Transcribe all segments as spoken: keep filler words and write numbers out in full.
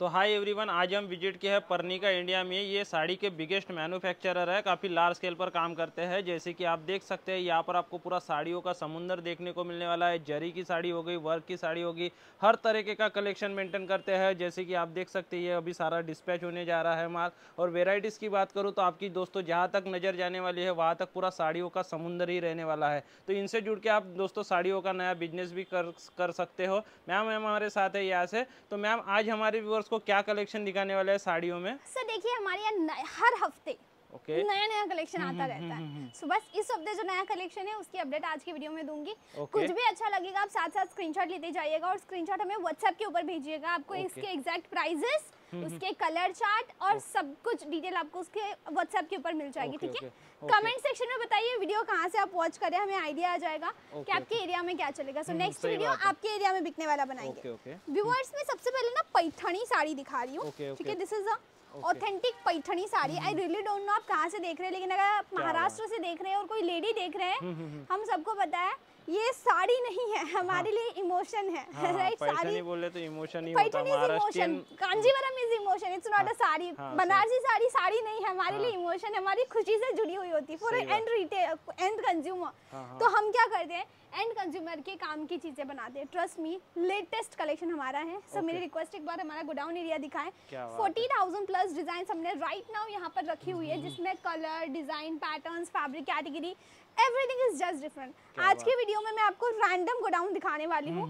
तो hi everyone, आज हम विजिट किए हैं पर्निका इंडिया में। ये साड़ी के बिगेस्ट मैन्युफैक्चरर है, काफ़ी लार्ज स्केल पर काम करते हैं। जैसे कि आप देख सकते हैं यहाँ पर आपको पूरा साड़ियों का समुंदर देखने को मिलने वाला है। जरी की साड़ी हो गई, वर्क की साड़ी होगी, हर तरीके का कलेक्शन मेंटेन करते हैं। जैसे कि आप देख सकते हैं ये अभी सारा डिस्पैच होने जा रहा है माल। और वेराइटीज़ की बात करूँ तो आपकी दोस्तों जहाँ तक नज़र जाने वाली है वहाँ तक पूरा साड़ियों का समुंदर ही रहने वाला है। तो इनसे जुड़ के आप दोस्तों साड़ियों का नया बिजनेस भी कर कर सकते हो। मैम मैम हमारे साथ है यहाँ से। तो मैम आज हमारे व्यूअर्स को क्या कलेक्शन दिखाने वाले हैं साड़ियों में? सर देखिए, हमारे यहाँ हर हफ्ते okay. नया नया कलेक्शन आता रहता है। सो बस इस हफ्ते जो नया कलेक्शन है उसकी अपडेट आज की वीडियो में दूंगी। okay. कुछ भी अच्छा लगेगा आप साथ साथ स्क्रीनशॉट लेते जाइएगा और स्क्रीनशॉट हमें व्हाट्सएप के ऊपर भेजिएगा। आपको okay. इसके एग्जैक्ट प्राइजेस, उसके कलर चार्ट और okay. सब कुछ डिटेल आपको उसके व्हाट्सएप के ऊपर मिल जाएगी। ठीक है, कमेंट सेक्शन में बताइए वीडियो कहाँ से आप वॉच कर रहे हैं, हमें आइडिया आ जाएगा okay. कि आपके एरिया में क्या चलेगा। सो नेक्स्ट वीडियो आपके एरिया में बिकने वाला बनाएंगे। व्यूअर्स में सबसे पहले ना पैठनी साड़ी दिखा रही हूँ। ठीक है, this is a authentic Paithani sari. I really don't know आप कहाँ से देख रहे हैं, लेकिन अगर आप महाराष्ट्र से देख रहे हैं और कोई लेडी देख रहे हैं, हम सबको पता है ये साड़ी नहीं है, हमारे लिए इमोशन है। राइट, साड़ी बोले तो इमोशन ही होता है। Maharashtrian Kanjeevaram is emotion, it's not a sari. Banarasi sari sari नहीं है, हमारे लिए इमोशन है, हमारी खुशी से जुड़ी हुई होती है for end retail and consumer. तो हम क्या करते हैं, एंड कंज्यूमर के काम की चीजें बनाते हैं। ट्रस्ट मी, लेटेस्ट कलेक्शन हमारा है। सब okay. मेरी रिक्वेस्ट एक बार हमारा गोडाउन एरिया दिखाएं। फोर्टी थाउजेंड प्लस डिजाइन हमने राइट नाउ यहाँ पर रखी हुई है, जिसमें colour, design, patterns, fabric category, everything is just different. आज के वीडियो में मैं आपको रैंडम गोडाउन दिखाने वाली हूँ।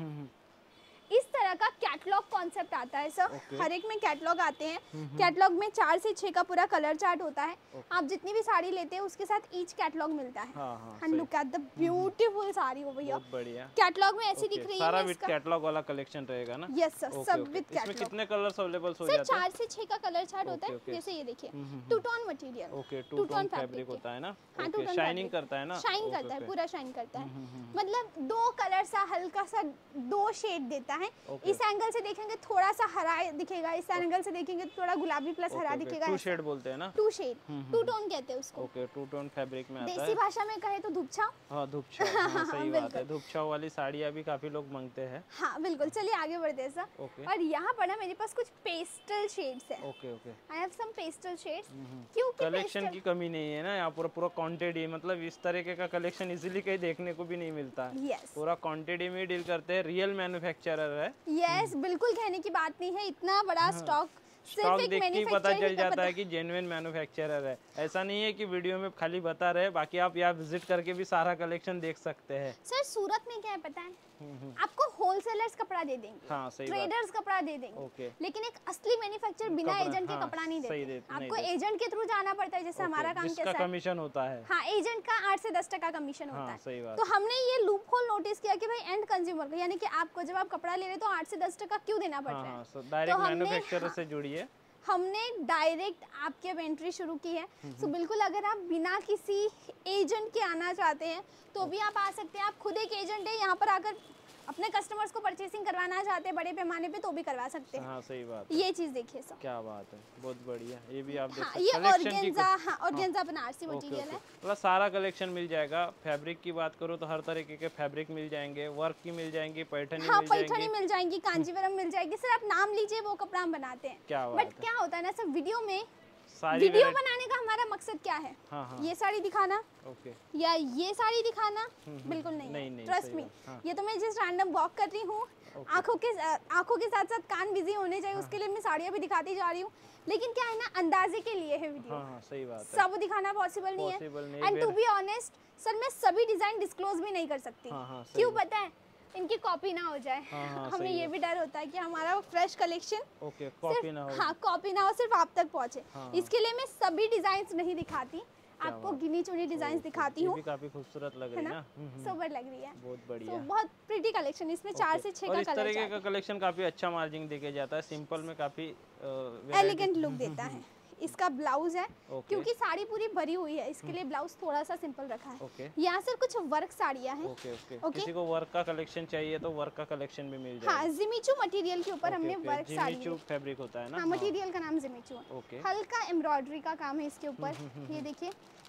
इस तरह का कैटलॉग कॉन्सेप्ट आता है सर। okay. हर एक में कैटलॉग आते हैं। कैटलॉग में चार से छह का पूरा कलर चार्ट होता है। okay. आप जितनी भी साड़ी लेते हैं उसके साथ ईच कैटलॉग मिलता है। And look at the beautiful sari हो भैया, बढ़िया। कैटलॉग में ऐसी दिख रही है, सारा विद कैटलॉग वाला कलेक्शन रहेगा ना? यस सर, सब विद कैटलॉग। इसमें कितने कलर्स अवेलेबल हो जाते हैं? चार से छह का कलर चार्ट होता है। जैसे ये देखिए, two tone material, okay, two tone fabric होता है ना? हां, शाइनिंग करता है ना? शाइन करता है, पूरा शाइन करता है। मतलब दो कलर सा हल्का सा दो शेड देता है। इस एंगल से देखेंगे थोड़ा सा हरा दिखेगा, इस एंगल से देखेंगे थोड़ा गुलाबी प्लस हरा दिखेगा। टू शेड बोलते हैं ना? टू शेड, टू टोन कहते हैं उसको। ओके, टू टोन फैब्रिक में आता है। देसी भाषा में कहे तो धूपछाव। हां, धूपछाव, हां सही बात है। धूपछाव वाली साड़ियां भी काफी लोग मांगते हैं। हां बिल्कुल, चलिए आगे बढ़ते हैं सर। और यहाँ पर ना मेरे पास कुछ पेस्टल शेड्स है। Okay okay, I have some pastel shades. क्योंकि कलेक्शन की कमी नहीं है ना यहाँ, पूरा पूरा क्वांटिटी, मतलब इस तरीके का कलेक्शन इजीली कहीं देखने को भी नहीं मिलता है। पूरा क्वांटिटी में डील करते हैं, रियल मैन्युफैक्चरर है। यस, बिल्कुल कहने की बात नहीं है, इतना बड़ा स्टॉक स्टॉक देख के पता चल जाता है कि जेन्युइन मैन्युफैक्चरर है। ऐसा नहीं है कि वीडियो में खाली बता रहे, बाकी आप यहाँ विजिट करके भी सारा कलेक्शन देख सकते हैं। सर सूरत में क्या है पता है, आपको होलसेलर्स कपड़ा दे देंगे, हाँ, सही ट्रेडर्स कपड़ा दे देंगे, okay. लेकिन एक असली मैन्युफैक्चरर बिना एजेंट के हाँ, कपड़ा नहीं देते। दे, आपको एजेंट के थ्रू जाना पड़ता है। जैसे okay, हमारा काम कैसा है, कमीशन होता है। हाँ, एजेंट का आठ से दस टका कमीशन हाँ, होता है। सही बात। तो हमने ये लूप होल नोटिस किया कि भाई एंड कंज्यूमर को, यानी कि आपको जब आप कपड़ा ले रहे तो आठ से दस टका क्यों देना पड़ रहा है। डायरेक्ट मैन्युफैक्चरर से जुड़िए। हमने डायरेक्ट आपके अब एंट्री शुरू की है। सो बिल्कुल अगर आप बिना किसी एजेंट के आना चाहते हैं तो भी आप आ सकते हैं। आप खुद एक एजेंट है, यहाँ पर आकर अपने कस्टमर्स को परचेसिंग करवाना चाहते हैं बड़े पैमाने पे तो भी करवा सकते हैं। हाँ, सही बात। ये चीज देखिए सर, क्या बात है, बहुत बढ़िया। ये भी आप देख सकते हैं। ये ऑर्गेन्जा, हाँ ऑर्गेन्जा बनारसी मटेरियल है। मतलब सारा कलेक्शन मिल जाएगा। फैब्रिक की बात करो तो हर तरीके के फैब्रिक मिल जाएंगे, वर्क की मिल जाएंगी, पैठनी हाँ, पैठनी मिल जाएंगी, कांजीवरम मिल जाएगी। सर आप नाम लीजिए, वो कपड़ा हम बनाते हैं। क्या बट क्या होता है ना सर, वीडियो में वीडियो बनाने का हमारा मकसद क्या है? हाँ, हाँ। ये साड़ी दिखाना ओके, या ये साड़ी दिखाना बिल्कुल नहीं, नहीं, नहीं ट्रस्ट मी। हाँ। ये तो मैं जस्ट रैंडम वॉक कर रही हूँ, आंखों के आंखों के साथ साथ कान बिजी होने चाहिए। हाँ। उसके लिए मैं साड़ियाँ भी दिखाती जा रही हूँ, लेकिन क्या है ना, अंदाजे के लिए है वीडियो। हाँ, सही बात है। सब दिखाना पॉसिबल नहीं है। And to be honest sir, मैं सभी डिजाइन डिस्क्लोज भी नहीं कर सकती। क्यों पता है? इनकी कॉपी ना हो जाए। हाँ, हाँ, हमें ये भी डर होता है कि हमारा फ्रेश कलेक्शन ओके, कॉपी ना हो। हाँ, कॉपी ना हो, सिर्फ आप तक पहुँचे। हाँ, इसके लिए मैं सभी डिजाइन नहीं दिखाती, आपको गिनी चुनी डिजाइन दिखाती हूँ। काफी खूबसूरत लग रही है ना, सोबर लग रही है, बहुत बढ़िया। तो बहुत प्रिटी कलेक्शन। इसमें चार से छह का कलर। इस तरीके का कलेक्शन काफी अच्छा मार्जिन देके जाता है, सिंपल में काफी एलिगेंट लुक देता है। इसका ब्लाउज है, okay. क्योंकि साड़ी पूरी भरी हुई है, इसके लिए ब्लाउज थोड़ा सा सिंपल रखा है। okay. यहाँ सर कुछ वर्क साड़ियाँ हैं। okay, okay. okay. किसी को वर्क का कलेक्शन चाहिए तो वर्क का कलेक्शन भी मिल जाएगा। हाँ, जिमिचू मटेरियल के ऊपर okay, हमने okay. Work sari, Jimmy Choo fabric होता है ना? हाँ, मटेरियल का नाम जिमिचू है। okay. हल्का एम्ब्रॉयडरी का काम है इसके ऊपर। ये देखिए,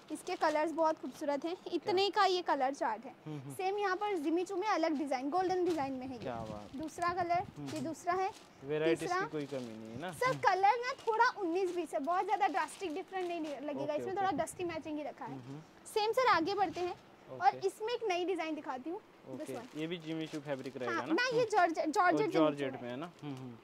इसके कलर्स बहुत खूबसूरत हैं। इतने का ये कलर चार्ट है। सेम यहाँ पर जिमीचू में अलग डिजाइन, गोल्डन डिजाइन में है। क्या बात। दूसरा कलर, ये दूसरा है। वैरायटीज की कोई कमी नहीं है ना। सर कलर ना थोड़ा उन्नीस बीस है, बहुत ज्यादा ड्रास्टिक डिफरेंट नहीं लगेगा। okay, इसमें okay. थोड़ा डस्टी मैचिंग ही रखा है। सेम सर आगे बढ़ते हैं। okay. और इसमें एक नई डिजाइन दिखाती हूँ। okay. ये भी जिमीचू फैब्रिक रहेगा हाँ, ना? ना ये जॉर्जेट जॉर्जेट जॉर्जेट में है ना।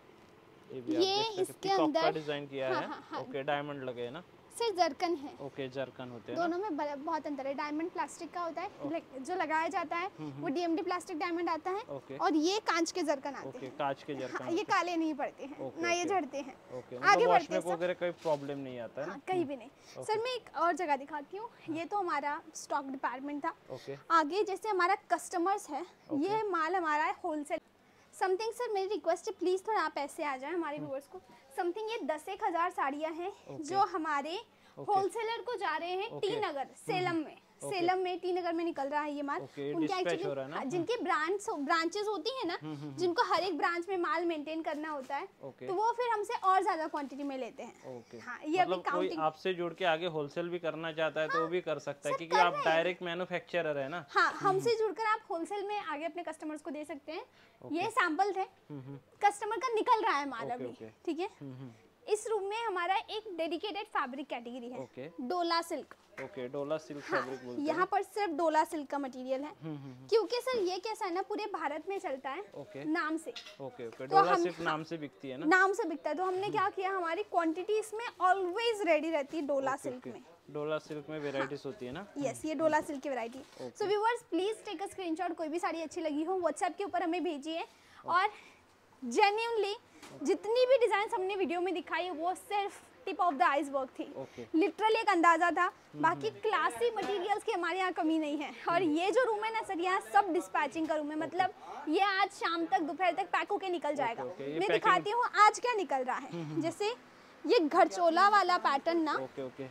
ये भी ये इसके अंदर डिजाइन किया है। ओके, डायमंड लगे है ना सर, जरकन है। ओके, जरकन होते हैं दोनों में बहुत अंतर है। डायमंड प्लास्टिक का होता है जो लगाया जाता है, वो डीएमडी प्लास्टिक डायमंड आता है। ओके। और ये कांच के जरकन आते ओके, हैं। कांच के जरकन। हाँ, ये काले नहीं पड़ते हैं ओके, ना, ये ओके। झड़ते हैं। ओके, आगे मतलब बढ़ते हैं वगैरह कोई प्रॉब्लम नहीं आता है ना? हाँ, कहीं भी नहीं। सर मैं एक और जगह दिखाती हूँ। ये तो हमारा स्टॉक डिपार्टमेंट था। ओके। आगे जैसे हमारा कस्टमर्स है, ये माल हमारा है होलसेल। समथिंग सर मेरी रिक्वेस्ट है, प्लीज थोड़ा आप ऐसे आ जाए हमारे व्यूअर्स को। समथिंग ये दस एक हजार साड़ियाँ हैं जो हमारे होलसेलर को जा रहे हैं टी नगर सेलम में। सेलम में टी नगर में निकल रहा है ये माल। उनके एक्चुअली जिनकी ब्रांच ब्रांचेस होती है ना, जिनको हर एक ब्रांच में माल मेंटेन करना होता है, तो वो फिर हमसे और ज्यादा क्वांटिटी में लेते हैं। हाँ, ये मतलब कोई आपसे जुड़ के आगे होलसेल भी करना चाहता है तो वो भी कर सकता है, क्योंकि आप डायरेक्ट मैन्युफैक्चरर है ना। हाँ, हमसे जुड़कर आप होलसेल में आगे अपने कस्टमर्स को दे सकते हैं। ये सैंपल थे, कस्टमर का निकल रहा है माल अभी। ठीक है, इस रूम में हमारा एक डेडिकेटेड फैब्रिक कैटेगरी है। okay. Dola silk. Okay, Dola silk fabric बोलते हैं। यहाँ पर सिर्फ डोला सिल्क का मटेरियल है, क्योंकि सर ये कैसा है ना, पूरे भारत में चलता है okay. नाम से। ओके ओके, डोला सिल्क नाम से बिकती है ना? नाम से बिकता है। तो हमने क्या किया, हमारी क्वांटिटी इसमें ऑलवेज रेडी रहती है डोला सिल्क में। डोला सिल्क में वेराइटीज होती है ना? यस, ये डोला सिल्क की variety. So viewers please take a screenshot, कोई भी साड़ी अच्छी लगी हो व्हाट्सएप के ऊपर हमें भेजिए। और जेन्युइनली जितनी भी डिजाइन हमने वीडियो में दिखाई वो सिर्फ टिप ऑफ द आइसबर्ग थी। लिटरली एक अंदाजा था। बाकी क्लासी मटेरियल्स की हमारे यहाँ कमी नहीं है। और ये जो रूम है ना सर, यहाँ सब डिस्पैचिंग का रूम है। मतलब ये आज शाम तक दोपहर तक पैक होके निकल जाएगा। मैं दिखाती हूँ आज क्या निकल रहा है। जैसे ये घरचोला वाला पैटर्न ना, ओके ओके,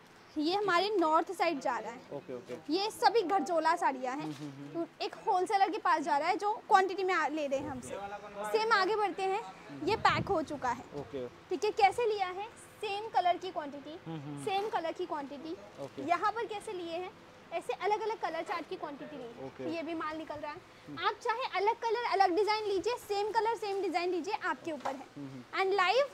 ये हमारे नॉर्थ साइड जा रहा है। Okay okay. ये सभी घरचोला साड़ियाँ हैं। तो एक होलसेलर के पास जा रहा है जो क्वांटिटी में ले रहे हैं हमसे। सेम आगे बढ़ते हैं, ये पैक हो चुका है। ओके, ठीक है, कैसे लिया है, सेम कलर की क्वांटिटी, सेम कलर की क्वांटिटी। यहाँ पर कैसे लिए हैं, ऐसे अलग अलग कलर चार्ट की क्वांटिटी ली है। okay. ये भी माल निकल रहा है। आप चाहे अलग कलर अलग डिजाइन लीजिए, सेम कलर सेम डिजाइन लीजिए, आपके ऊपर है। एंड लाइव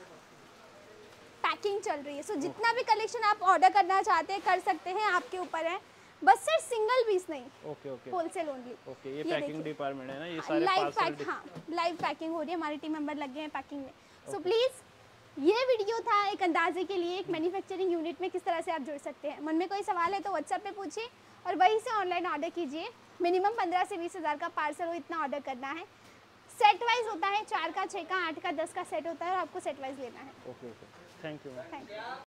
पैकिंग चल रही है। सो so, जितना भी कलेक्शन आप ऑर्डर करना चाहते हैं कर सकते हैं, आपके ऊपर है। बस सर सिंगल पीस नहीं, okay okay, wholesale only. Okay, ये पैकिंग डिपार्टमेंट है ना, ये सारे लाइव पैक। हाँ, लाइव पैकिंग हो रही है, हमारे टीम मेंबर लगे हैं पैकिंग में। सो so, प्लीज ये वीडियो था एक अंदाजे के लिए, एक मैन्युफैक्चरिंग यूनिट में किस तरह से आप जुड़ सकते हैं। मन में कोई सवाल है तो व्हाट्सएप पे पूछिए और वहीं से ऑनलाइन ऑर्डर कीजिए। मिनिमम पंद्रह से बीस हज़ार का पार्सल हो, इतना ऑर्डर करना है। सेट वाइज होता है, चार का, छः का, आठ का, दस का सेट होता है और आपको सेट वाइज लेना है। Okay okay, thank you. Thank you.